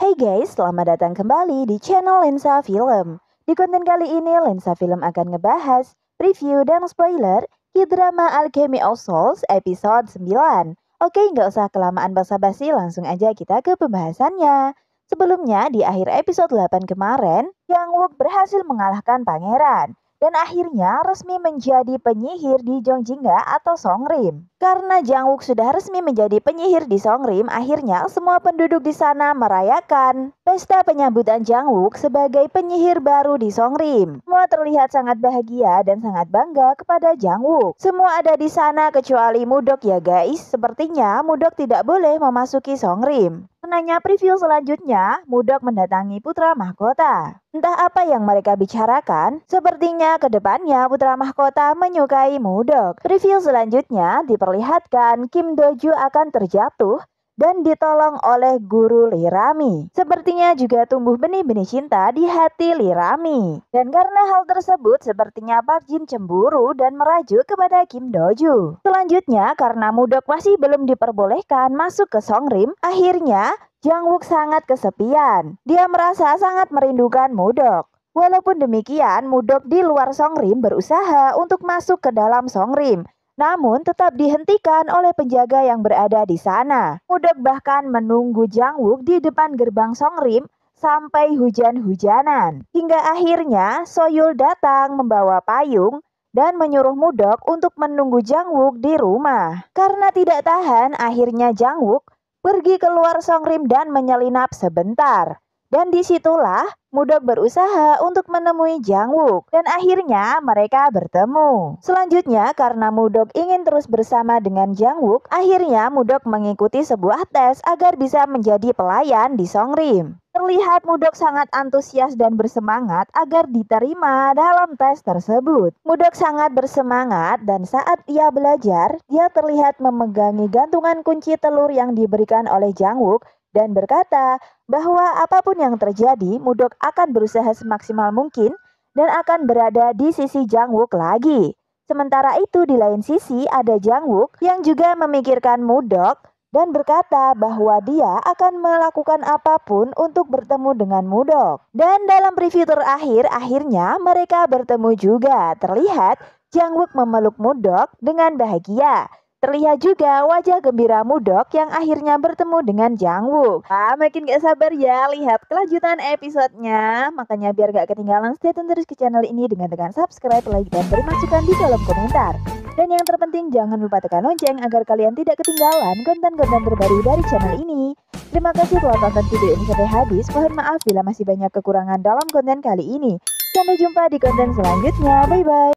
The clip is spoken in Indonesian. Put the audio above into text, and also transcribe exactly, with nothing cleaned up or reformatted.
Hai guys, selamat datang kembali di channel Lensa Film. Di konten kali ini, Lensa Film akan ngebahas review dan spoiler K-drama Alchemy of Souls episode sembilan. Oke, nggak usah kelamaan basa-basi, langsung aja kita ke pembahasannya. Sebelumnya, di akhir episode delapan kemarin, Jang Wook berhasil mengalahkan pangeran dan akhirnya resmi menjadi penyihir di Jongjinga atau Songrim. Karena Jang Wook sudah resmi menjadi penyihir di Songrim, akhirnya semua penduduk di sana merayakan pesta penyambutan Jang Wook sebagai penyihir baru di Songrim. Semua terlihat sangat bahagia dan sangat bangga kepada Jang Wook. Semua ada di sana kecuali Mudok ya guys. Sepertinya Mudok tidak boleh memasuki Songrim. Menanya preview selanjutnya, Mudok mendatangi Putra Mahkota. Entah apa yang mereka bicarakan, sepertinya kedepannya Putra Mahkota menyukai Mudok. Preview selanjutnya diperlihatkan Kim Do-ju akan terjatuh dan ditolong oleh guru Lirami. Sepertinya juga tumbuh benih-benih cinta di hati Lirami. Dan karena hal tersebut, sepertinya Park Jin cemburu dan merajuk kepada Kim Do-ju. Selanjutnya, karena Mudok masih belum diperbolehkan masuk ke Songrim, akhirnya Jang Wook sangat kesepian. Dia merasa sangat merindukan Mudok. Walaupun demikian, Mudok di luar Songrim berusaha untuk masuk ke dalam Songrim, namun tetap dihentikan oleh penjaga yang berada di sana. Mudok bahkan menunggu Jang Wook di depan gerbang Songrim sampai hujan-hujanan. Hingga akhirnya Soyul datang membawa payung dan menyuruh Mudok untuk menunggu Jang Wook di rumah. Karena tidak tahan, akhirnya Jang Wook pergi keluar Songrim dan menyelinap sebentar. Dan disitulah Mudok berusaha untuk menemui Jang Wook. Dan akhirnya mereka bertemu. Selanjutnya karena Mudok ingin terus bersama dengan Jang Wook, akhirnya Mudok mengikuti sebuah tes agar bisa menjadi pelayan di Songrim. Terlihat Mudok sangat antusias dan bersemangat agar diterima dalam tes tersebut. Mudok sangat bersemangat dan saat ia belajar, dia terlihat memegangi gantungan kunci telur yang diberikan oleh Jang Wook dan berkata bahwa apapun yang terjadi, Mudok akan berusaha semaksimal mungkin dan akan berada di sisi Jang Wook lagi. Sementara itu di lain sisi ada Jang Wook yang juga memikirkan Mudok dan berkata bahwa dia akan melakukan apapun untuk bertemu dengan Mudok. Dan dalam preview terakhir, akhirnya mereka bertemu juga. Terlihat Jang Wook memeluk Mudok dengan bahagia. Terlihat juga wajah gembira Mudok yang akhirnya bertemu dengan Jang Wook. Ah, makin gak sabar ya lihat kelanjutan episodenya. Makanya biar gak ketinggalan, stay tune terus ke channel ini dengan tekan subscribe, like, dan beri masukan di kolom komentar. Dan yang terpenting jangan lupa tekan lonceng agar kalian tidak ketinggalan konten-konten terbaru dari channel ini. Terima kasih telah tonton video ini sampai habis. Mohon maaf bila masih banyak kekurangan dalam konten kali ini. Sampai jumpa di konten selanjutnya. Bye-bye.